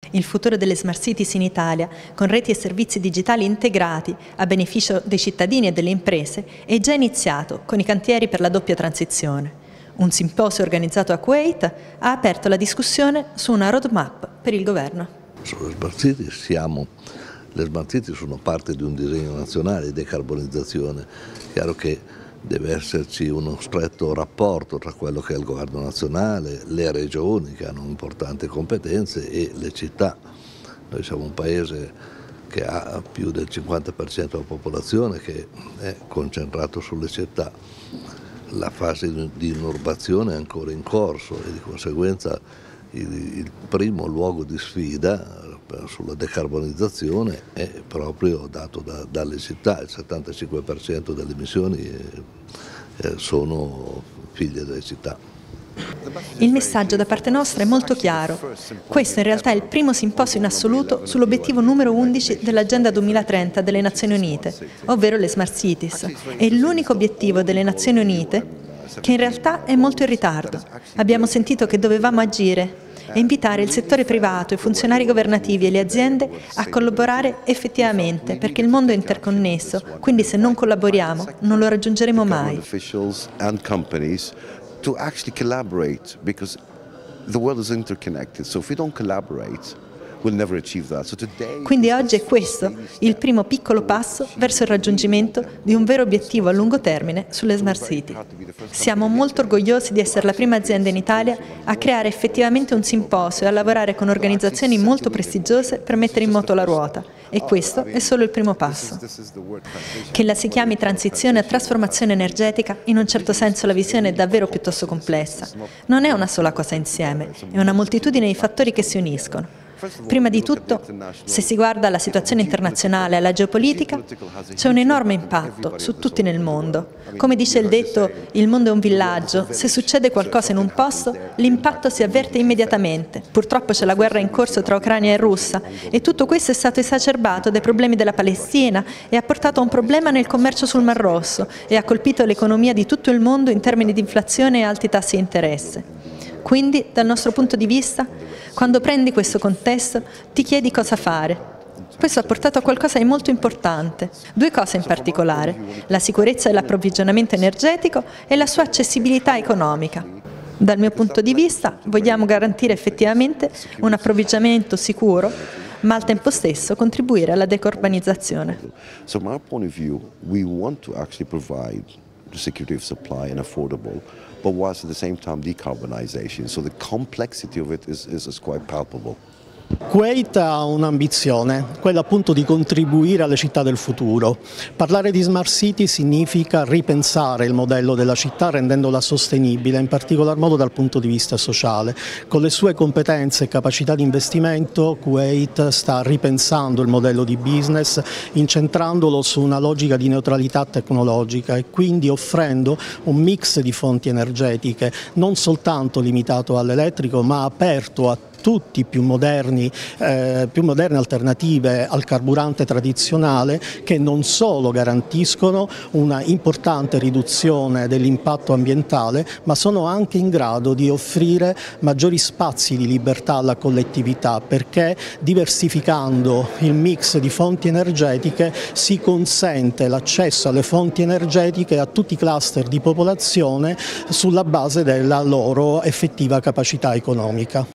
Il futuro delle smart cities in Italia, con reti e servizi digitali integrati a beneficio dei cittadini e delle imprese, è già iniziato con i cantieri per la doppia transizione. Un simposio organizzato a Kuwait ha aperto la discussione su una roadmap per il governo. Sulle smart cities le smart cities sono parte di un disegno nazionale di decarbonizzazione. È chiaro che deve esserci uno stretto rapporto tra quello che è il governo nazionale, le regioni che hanno importanti competenze e le città. Noi siamo un paese che ha più del 50% della popolazione che è concentrato sulle città. La fase di inurbazione è ancora in corso e di conseguenza il primo luogo di sfida sulla decarbonizzazione è proprio dato dalle città. Il 75% delle emissioni sono figlie delle città. Il messaggio da parte nostra è molto chiaro. Questo in realtà è il primo simposio in assoluto sull'obiettivo numero 11 dell'Agenda 2030 delle Nazioni Unite, ovvero le Smart Cities. È l'unico obiettivo delle Nazioni Unite che in realtà è molto in ritardo. Abbiamo sentito che dovevamo agire e invitare il settore privato, i funzionari governativi e le aziende a collaborare effettivamente, perché il mondo è interconnesso, quindi se non collaboriamo non lo raggiungeremo mai. To actually collaborate, because the world is interconnected. So if we don't collaborate, we'll never achieve that. So today, quindi oggi è questo il primo piccolo passo verso il raggiungimento di un vero obiettivo a lungo termine sulle smart city. Siamo molto orgogliosi di essere la prima azienda in Italia a creare effettivamente un simposio e a lavorare con organizzazioni molto prestigiose per mettere in moto la ruota. E questo è solo il primo passo. Che la si chiami transizione a trasformazione energetica, in un certo senso la visione è davvero piuttosto complessa. Non è una sola cosa insieme, è una moltitudine di fattori che si uniscono. Prima di tutto, se si guarda la situazione internazionale e la geopolitica, c'è un enorme impatto su tutti nel mondo. Come dice il detto, il mondo è un villaggio, se succede qualcosa in un posto, l'impatto si avverte immediatamente. Purtroppo c'è la guerra in corso tra Ucraina e Russia e tutto questo è stato esacerbato dai problemi della Palestina e ha portato a un problema nel commercio sul Mar Rosso e ha colpito l'economia di tutto il mondo in termini di inflazione e alti tassi di interesse. Quindi, dal nostro punto di vista, quando prendi questo contesto, ti chiedi cosa fare. Questo ha portato a qualcosa di molto importante. Due cose in particolare: la sicurezza dell'approvvigionamento energetico e la sua accessibilità economica. Dal mio punto di vista, vogliamo garantire effettivamente un approvvigionamento sicuro, ma al tempo stesso contribuire alla decarbonizzazione. So from our point of view, we want to actually provide the security of supply and affordable, but whilst at the same time decarbonization. So the complexity of it is quite palpable. Kuwait ha un'ambizione, quella appunto di contribuire alle città del futuro. Parlare di smart city significa ripensare il modello della città rendendola sostenibile, in particolar modo dal punto di vista sociale. Con le sue competenze e capacità di investimento, Kuwait sta ripensando il modello di business, incentrandolo su una logica di neutralità tecnologica e quindi offrendo un mix di fonti energetiche, non soltanto limitato all'elettrico, ma aperto a tutti più moderne alternative al carburante tradizionale, che non solo garantiscono una importante riduzione dell'impatto ambientale, ma sono anche in grado di offrire maggiori spazi di libertà alla collettività, perché diversificando il mix di fonti energetiche si consente l'accesso alle fonti energetiche a tutti i cluster di popolazione sulla base della loro effettiva capacità economica.